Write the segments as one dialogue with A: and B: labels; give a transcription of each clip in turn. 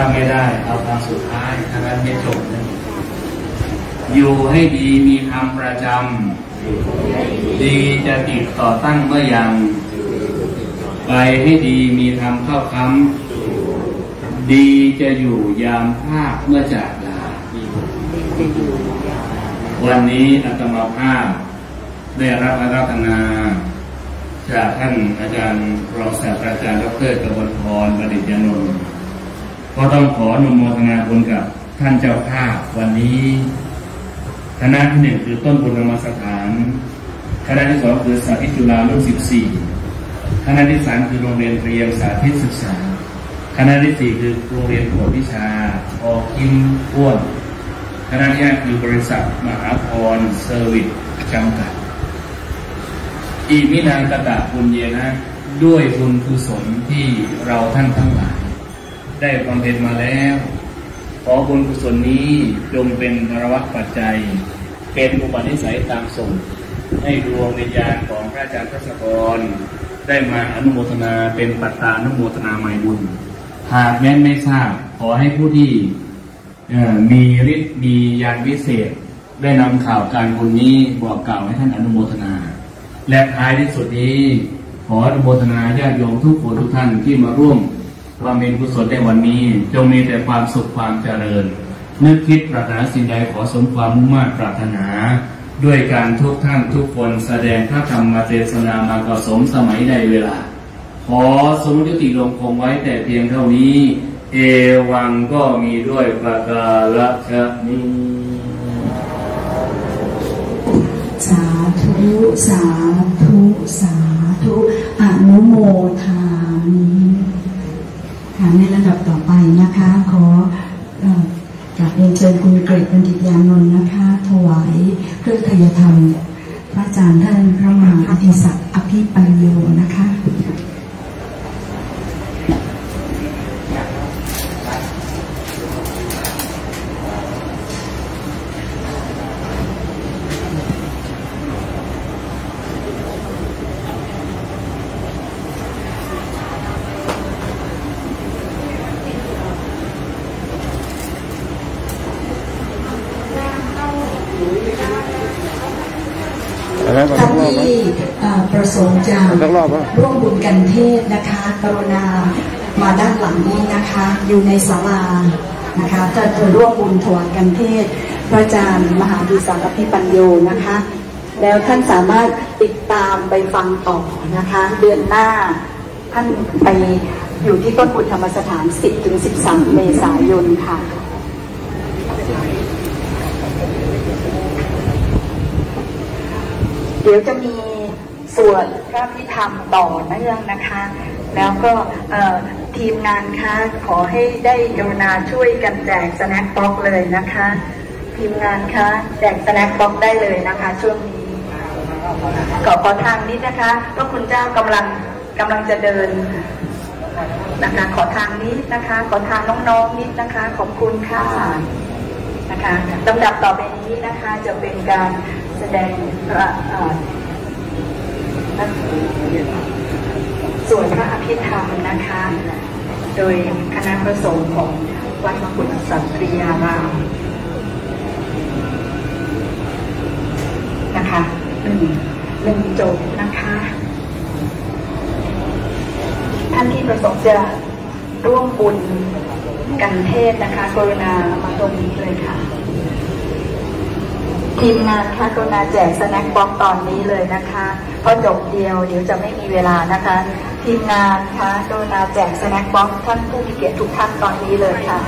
A: ไม่ได้เอาคำสุดท้ายทางนั้นไม่จบนะอยู่ให้ดีมีธรรมประจำดีจะติดต่อตั้งเมื่อยังไปให้ดีมีธรรมเข้าค้ำดีจะอยู่ยามภาคเมื่อจากลาวันนี้อาตมาภาพได้รับอาราธนาจากท่านอาจารย์รองศาสตราจารย์ดร.กมลพรประดิษฐ์ยานนท์ก็ต้องขออนุโมทนาบุญกับท่านเจ้าภาพวันนี้คณะที่หนึ่งคือต้นบุญธรรมสถานคณะที่สองคือสาธิตจุฬารุ่น14คณะที่สามคือโรงเรียนเตรียมสาธิตศึกษาคณะที่สี่คือโรงเรียนกวดวิชาอคิมอ้วนคณะที่ห้าคือบริษัทมหาพรเซอร์วิสจำกัดอีมินางกตะบุญเยนะด้วยบุญกุศลที่เราท่านทั้งหลายได้บำเพ็ญมาแล้วขอบุญกุศลนี้จงเป็นภรวะปัจจัยเป็นอุปนิสัยตามส่งให้ดวงวิญญาณของพระอาจารย์ทศกรได้มาอนุโมทนาเป็นปัตตานุโมทนาหมายบุญหากแม้นไม่ทราบขอให้ผู้ที่มีฤทธิ์มีญาณวิเศษได้นำข่าวการบุญนี้บอกกล่าวให้ท่านอนุโมทนาและท้ายที่สุดนี้ขออนุโมทนาญาติโยมทุกคนทุกท่านที่มาร่วมความเป็นกุศลในวันนี้จงมีแต่ความสุขความเจริญนึกคิดปรารถนาสิ่งใดขอสมความมุ่งมั่นปรารถนาด้วยการทุกท่านทุกคนแสดงพระธรรมเทศนามากสมสมัยใดเวลาขอสมยุติลงคงไว้แต่เพียงเท่านี้เอวังก็มีด้วยประกาศนี้
B: สาธุสาธุสาธุอนุโมทามิค่ะในลำดับต่อไปนะคะขอกราบเรียนเชิญคุณเกรดบัณฑิตยานนท์นะคะถวายเครื่องไทยธรรมพระอาจารย์ท่านพระมหาอภิศักดิ์อภิปัญโยนะคะท่านที่ประสงค์จะร่วมบุญกันเทศนะคะกรุณามาด้านหลังนี้นะคะอยู่ในศาลานะคะจะร่วมบุญถวายกันเทศพระอาจารย์มหาดิศักดิ์อภิปัญโยนะคะแล้วท่านสามารถติดตามไปฟังต่อนะคะเดือนหน้าท่านไปอยู่ที่ต้นบุญธรรมสถาน 10-13 เมษายนค่ะเดี๋ยวจะมีสวดพระพิธรรมต่อเนื่องนะคะแล้วก็ทีมงานคะขอให้ได้กรุณาช่วยกันแจกสแน็คบ็อกซ์เลยนะคะทีมงานคะแจกสแน็คบ็อกซ์ได้เลยนะคะช่วงนี้ขอทางนิดนะคะก็คุณเจ้ากำลังจะเดินนะคะขอทางนิดนะคะขอทางน้องๆนิดนะคะขอบคุณค่ะนะคะลำดับต่อไปนี้นะคะจะเป็นการแสดงส่วนพระอภิธรรมนะคะโดยคณะพระสงฆ์ของวัดมกุฏสัตรียารามนะคะหนึ่งจบนะคะท่านที่ประสงค์จะร่วมบุญกันเทศนะคะกรุณามาตรงนี้เลยค่ะทีมงานค่ะกรุณาแจกสแน็คบ็อกซ์ตอนนี้เลยนะคะเพราะจบเดียวเดี๋ยวจะไม่มีเวลานะคะทีมงานค่ะกรุณาแจกสแน็คบ็อกซ์ท่านผู้มีเกียรติทุกท่านตอนนี้เลยค่ะ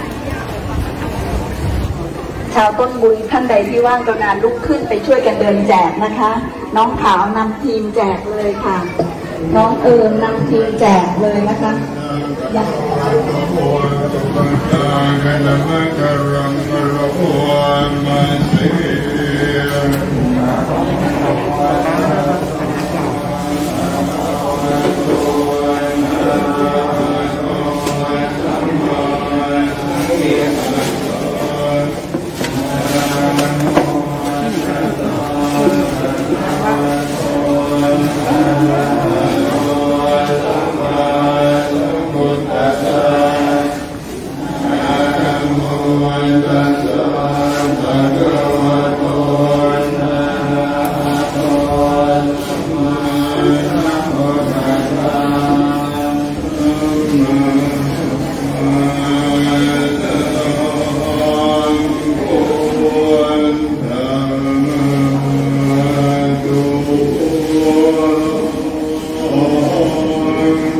B: ชาวต้นบุญท่านใดที่ว่างกรุณาลุกขึ้นไปช่วยกันเดินแจกนะคะน้องขาวนำทีมแจกเลยค่ะน้องนำทีมแจกเลยนะคะ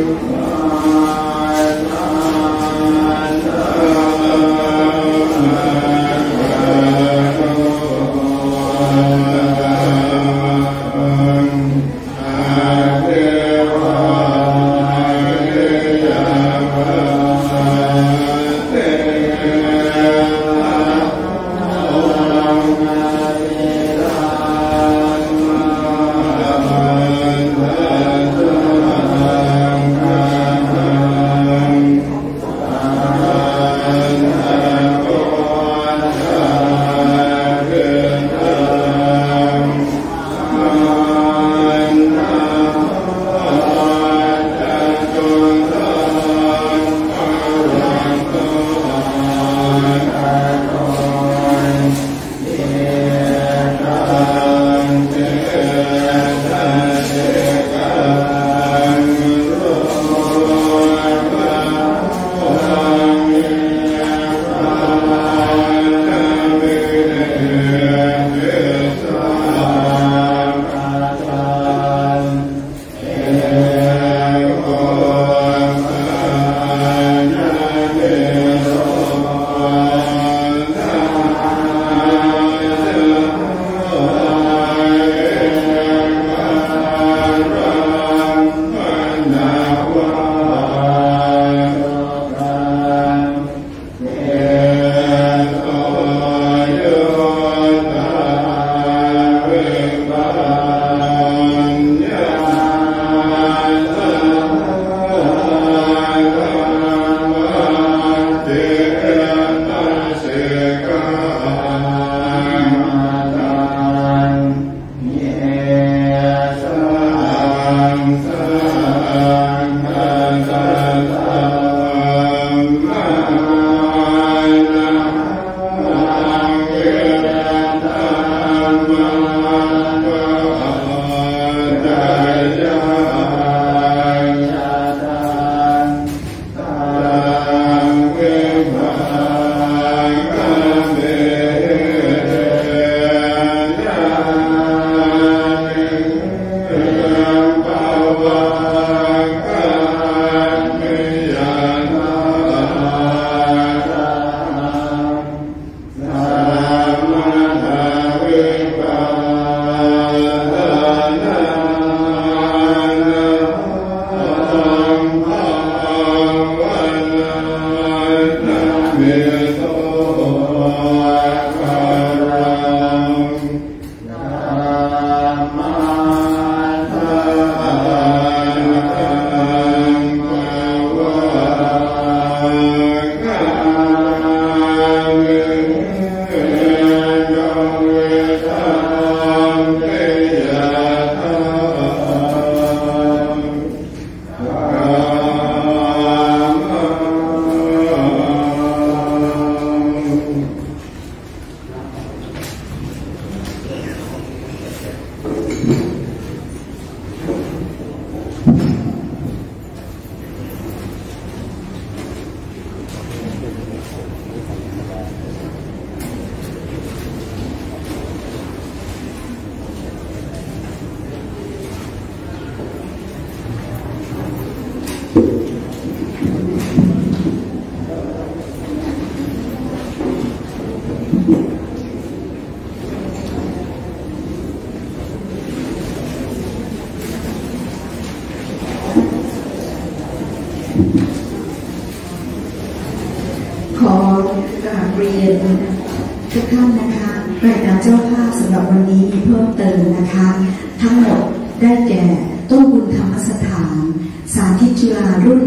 C: ขอกราบเรียนทุกท่านนะคะรายการเจ้าภาพสำหรับวันนี้มีเพิ่มเติมนะคะทั้งหมดได้แก่ต้นบุญธรรมสถานสาธิตจุฬารุ่น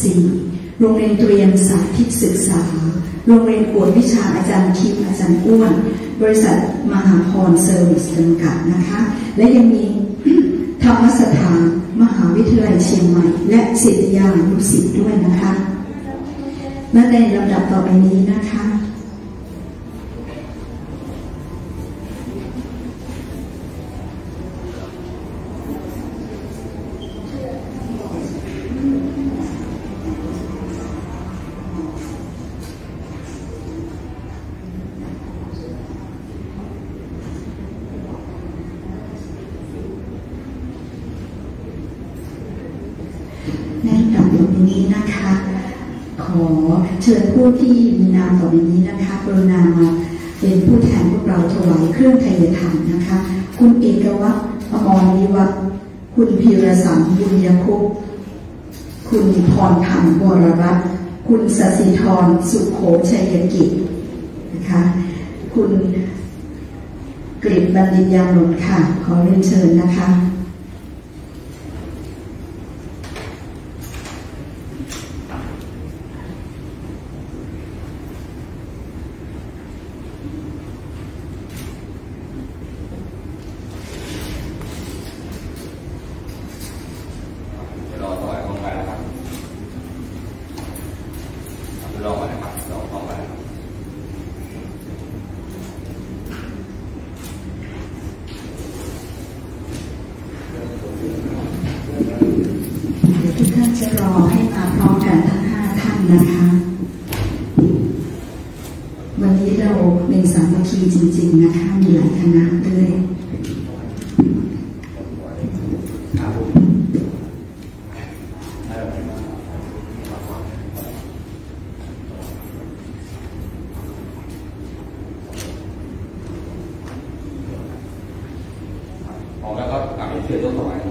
C: 14 โรงเรียนเตรียมสาธิตศึกษาโรงเรียนกวดวิชาอาจารย์คิมอาจารย์อ้วนบริษัทมหาพรเซอร์วิสจำกัดนะคะและยังมีธรรมสถานมหาวิทยาลัยเชียงใหม่และศิษยานุศิษย์ด้วยนะคะและในลำดับต่อไปนี้นะคะในลำดับนี้นะคะขอเชิญผู้ที่มีนามต่อไปนี้นะคะกรุณามาเป็นผู้แทนพวกเราถวายเครื่องไทยธรรมนะคะคุณเอกวัฒน์อมรนิวัฒน์คุณพีรสันต์บุญยคุปคุณพรพันธ์วรรัตน์คุณสศิธรสุโขชัยกิจนะคะคุณกฤษบัณฑิตยานนท์ค่ะขอเรียนเชิญนะคะทุกท่านจะรอให้มาพร้อมกันทั้ง5ท่านนะคะวันนี้เราเป็นสามัคคีจริงๆนะคะมีหลายคณะด้วย
D: แล้วก็กลับไปเชื่อต้นต่อไป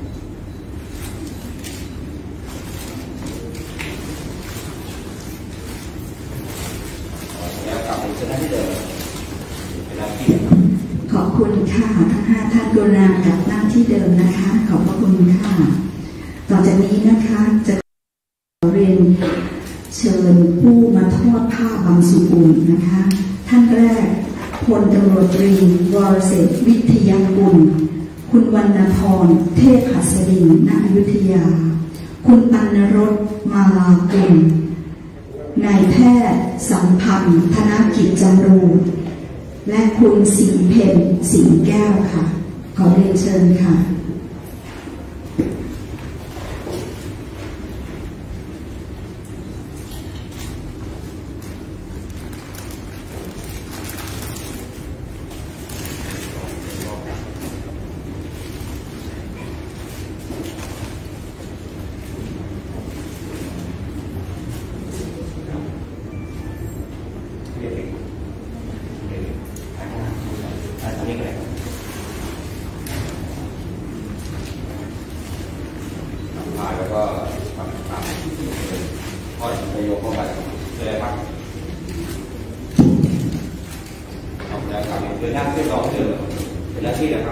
C: ขอบคุณค่ะทั้ง5ท่านกรุณากับหน้าที่เดิมนะคะขอบพระคุณค่ะต่อจากนี้นะคะจะเรียนเชิญผู้มาทอดผ้าบางสุกุลนะคะท่านแรกพลตำรวจตรีวรเศรษฐ์วิทยากุลคุณวรรณพรเทพหัสดินณอยุธยาคุณปัณรสมาลากุลนายแพทย์สัมพันธ์ธนกิจจำรูนและคุณสิงห์เพ็ญสิงห์แก้วค่ะขอเรียนเชิญค่ะ
D: แล้วก็ทำข้อประโยคเข้าไปเลยครับเอาแล้วครับเดินหน้าเส้นรองเดินเป็นหน้าที่นะครับ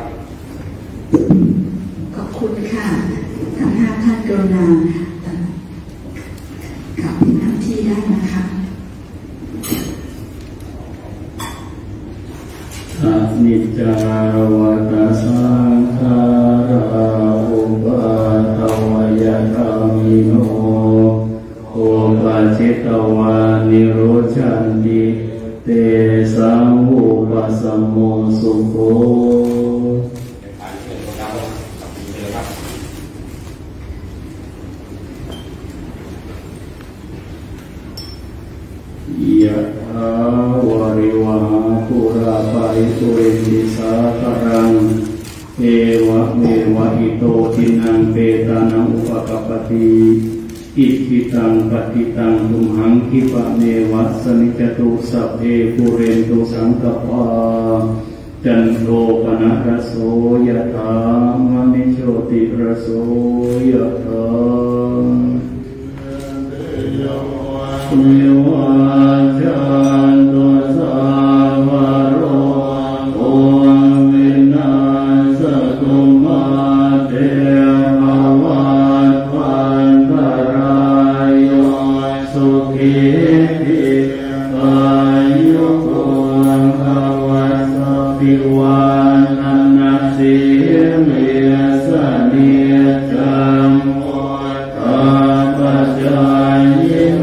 C: ขอบคุณค่ะทั้ง5ท่านกรุณากลับหน้าที่ได้นะคะ
A: อนิจจาวตาสังขาราอุปาทวยธรรมิโนโอปัจจิตวานิโรชันติเตสังอุปสัมโมสุโขยะถาวาริวหาปุราปาริปุเรนติสาคารังเอวะเมวะอิโตทินังเปตานังอุปกัปปติอิทิตังปฏิตังตุมหังคิปะเมวะสนิจตุสัพเพปุเรนตุสังกปาจันโทปนะระโสยะถามณิโชติระโสยะถาเมวะจันโทสาวะโรโอวินาสตุมาเตภวัตวันตรายโยสุขีติอายุโกภวัตติวันนัสสิเมสเนียจังโมตาปัจจายโน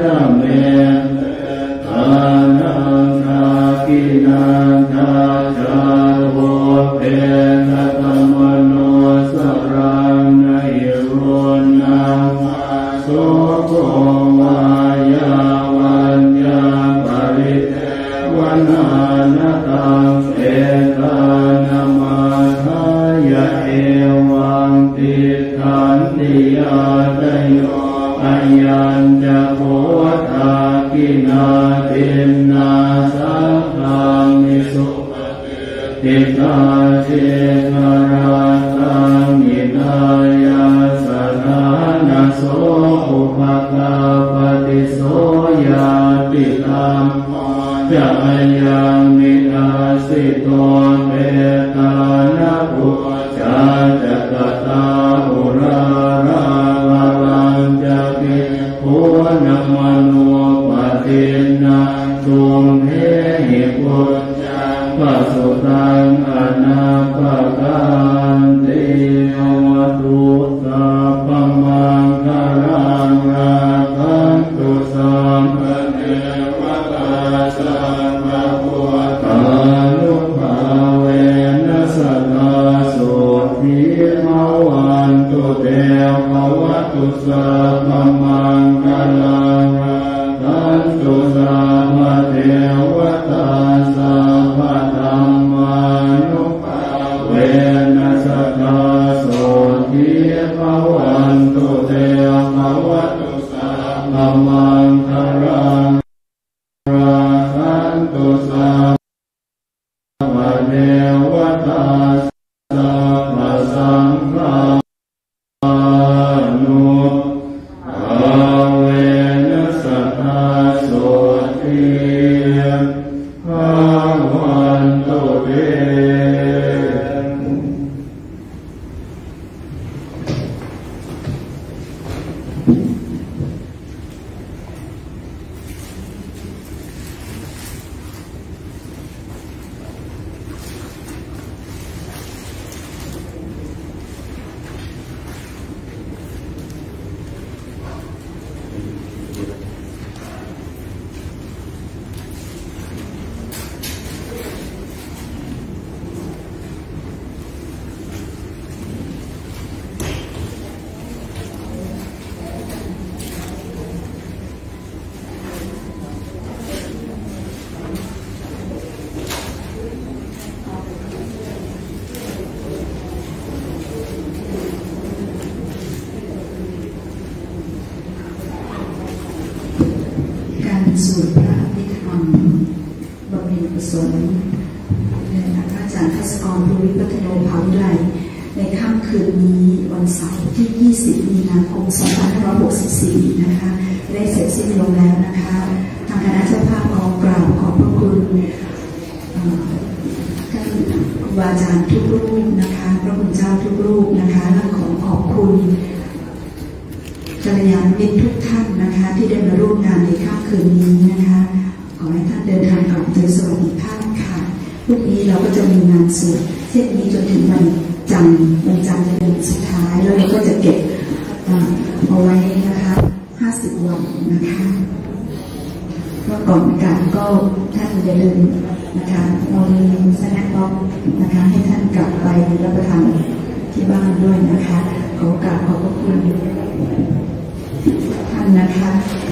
A: กินาทาโวเปนะธรรมโนสรังนายโรนังโสโกวายาวันยาปริเทวนานาตังเอตานามาทายะเอวังติขันติยาตโยอายัญจะโพธากินาตินนาสังฆามิสุปฏิติตาเจกราตังมินายาสนานาโสอุปกาปฏิโสยาติตัมจะยังมินาสิโตเมตานะปุจาจะกตาอุราราลังจะกิภูนะมโนปฏินาตุมเหหิปุจจังปัสสุตังอนาปกันติอวตุสัพพมังคารังราคันตุสัมปเนวตาสัมภะพุทธานุภาเวนัสสตาสุขีมวันตุเตภวตุสัพพมังคารังราคันตุสัมปเทวตาสัพพะธัมมานุภาเวนัสสตาสุขีมวันตุเตภวตุสัพพมังคารังราคันตุสัพพะเทวตาสัพพะสังฆานุภาเวนัสสตาสุขีภวันตุเต
C: สวดพระอภิธรรมบำเพ็ญกุศลแด่พระอาจารย์ภัสกร ภูริพัฒโนภาวิไลในค่ำคืนนี้วันเสาร์ที่ 20 มีนาคม 2564 นะคะได้เสร็จสิ้นลงแล้วนะคะทางคณะเจ้าภาพขอกราบขอบพระคุณท่านครูบาอาจารย์ทุกรูปนะคะพระคุณเจ้าทุกรูปนะคะและขอบคุณกัลยาณมิตรทุกท่านนะคะที่ได้มาร่วมงานในค่ำคืนนี้นะคะขอให้ท่านเดินทางกลับโดยสวัสดิภาพค่ะพรุ่งนี้เราก็จะมีงานสวดเช่นนี้จนถึงวันจันทร์จะเป็นวันสุดท้ายแล้วเราก็จะเก็บเอาไว้นะคะ50 วันนะคะเมื่อก่อนการก็ท่านอย่าลืมนะคะเรามีสแน็คบ็อกซ์นะคะให้ท่านกลับไปรับประทานที่บ้านด้วยนะคะขอกราบขอบพระคุณท่านนะคะ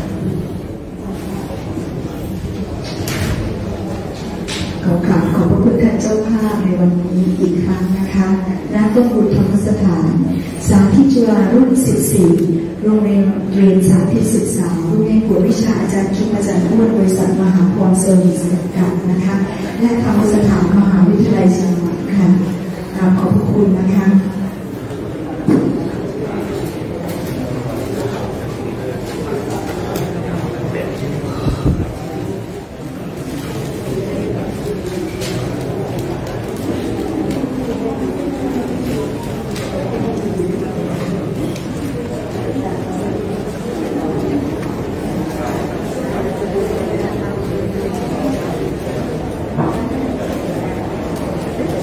C: ขอกราบขอบพระคุณท่านเจ้าภาพในวันนี้อีกครั้งนะคะณต้นบุญธรรมสถานสาธิตจุฬารุ่น 14 โรงเรียนสาธิตศึกษารุ่นในกวดวิชาอาจารย์ชุมอาจารย์อ้วนบริษัทมหาพรเซอร์วิสจำกัดนะคะและธรรมสถานมหาวิทยาลัยเชียงใหม่ค่ะขอบพระคุณนะคะ ข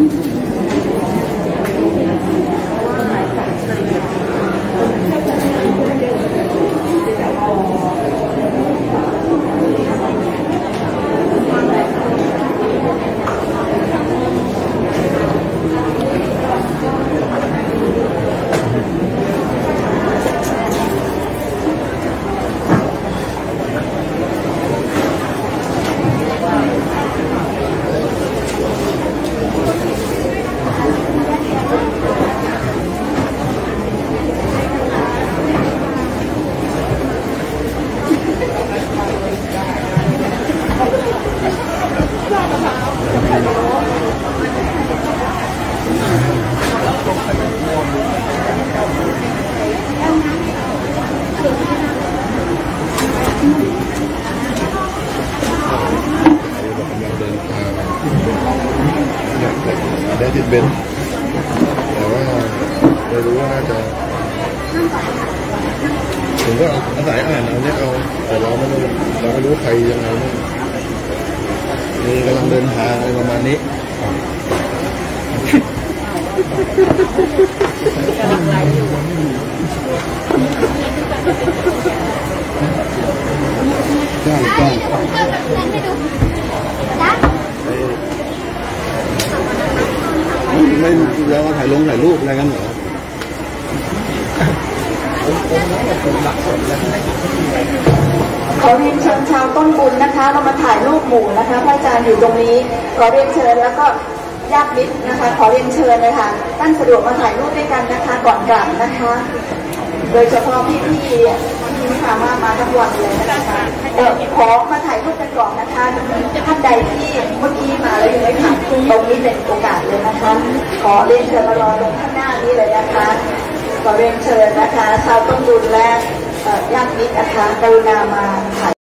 E: ได้ติดเบนซ์แต่ว่าไม่รู้ว่าน่าจะผมก็อาศัยอ่านเอาเนี่ยเอาแต่เราไม่รู้ใครยังไงนี่กำลังเดินทางอะไรประมาณนี้กำลังไลฟ์อยู่ก็ไม่แล้วถ่ายรูปอะไรกันเหรอ
B: ขอเรียนเชิญชาวต้นบุญนะคะเรามาถ่ายรูปหมู่นะคะพระอาจารย์อยู่ตรงนี้ขอเรียนเชิญแล้วก็ญาติมิตรนะคะขอเรียนเชิญเลยค่ะท่านสะดวกมาถ่ายรูปด้วยกันนะคะก่อนกลับนะคะโดยเฉพาะพี่ไม่สามารถมาทั้งวันเลยนะคะขอมาถ่ายรูปกันก่อนนะคะท่านใดที่เมื่อกี้มาแล้วยังไม่ถ่ายตรงนี้เป็นโอกาสเลยนะคะขอเรียนเชิญมารอตรงข้างหน้านี้เลยนะคะขอเรียนเชิญนะคะชาวต้นบุญและญาติมิตรนะคะกรุณามาถ่าย